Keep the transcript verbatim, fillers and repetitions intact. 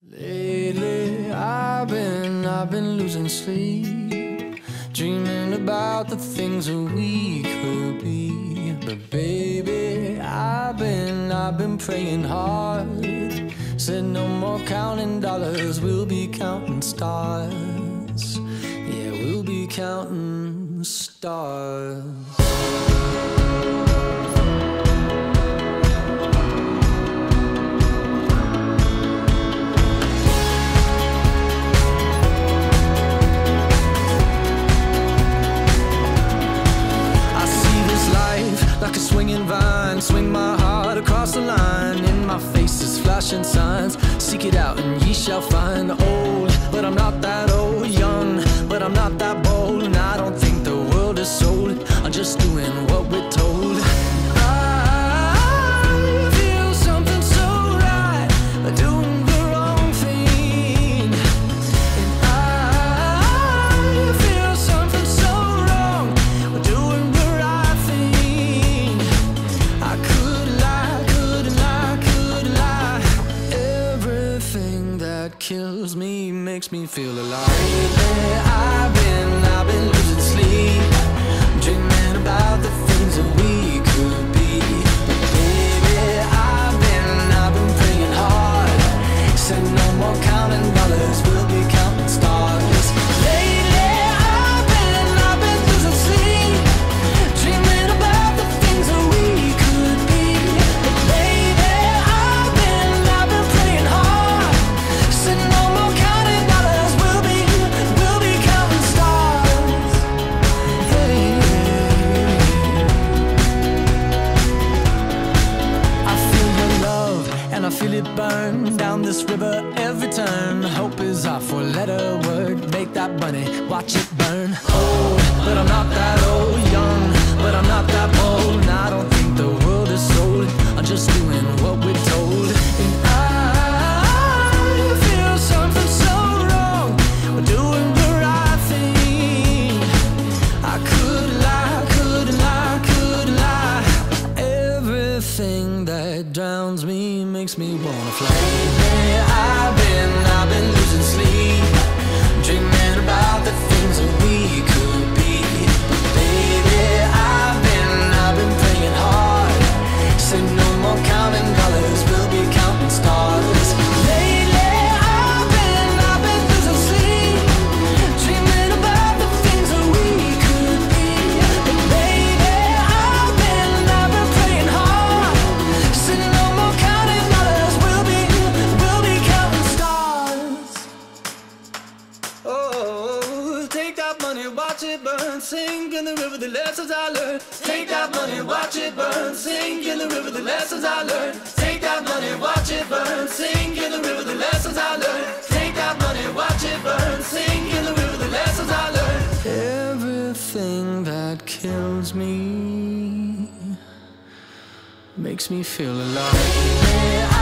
Lately, I've been, I've been losing sleep, dreaming about the things that we could be. But baby, I've been, I've been praying hard. Said no more counting dollars, we'll be counting stars. Yeah, we'll be counting stars. Like a swinging vine, swing my heart across the line. In my face is flashing signs. Seek it out and ye shall find. Old, but I'm not that old. Young, but I'm not that bold. And I don't think the world is sold. I'm just doing what we're told. I feel something so right, doing the wrong thing. And I feel something so wrong, doing the right thing. I could lie, could lie, could lie. Everything that kills me makes me feel alive. Lately, I've been, I've been losing sleep, dreaming about the things that we could be. But baby, I've been, I've been praying hard. Said no more counting dollars, we'll be counting stars. Lately, I've been, I've been losing sleep, dreaming about the things that we could be. But baby, I've been, I've been praying hard. Said no more counting dollars, we'll be, we'll be counting stars. Hey. I feel your love and I feel it burn down this river every turn. Hope is our four-letter word. Make that money, watch it burn. Old, but I'm not that old. Young, but I'm not that bold. And I don't think the world is sold. I'm just doing what we're told. And I feel something so wrong, we're doing the right thing. I could lie, could lie, could lie. Everything that drowns me makes me wanna fly. Lately, I've been, I've been losing sleep, dreaming about the things that we could be. But baby, I've been, I've been praying hard. Said no more counting dollars, we'll be counting stars. Lately, I've been, I've been losing sleep, dreaming about the things that we could be. But baby, I've been, I've been praying hard. Said no more counting dollars, we'll be, we'll be counting stars. Oh, take that money, watch it burn, sink in the river, the lessons I learned. Take that money, watch it burn, sink in the river, the lessons I learned. Take that money, watch it burn, sink in the river, the lessons I learned. Take that money, watch it burn, sink in the river, the lessons I learned. Everything that kills me makes me feel alive.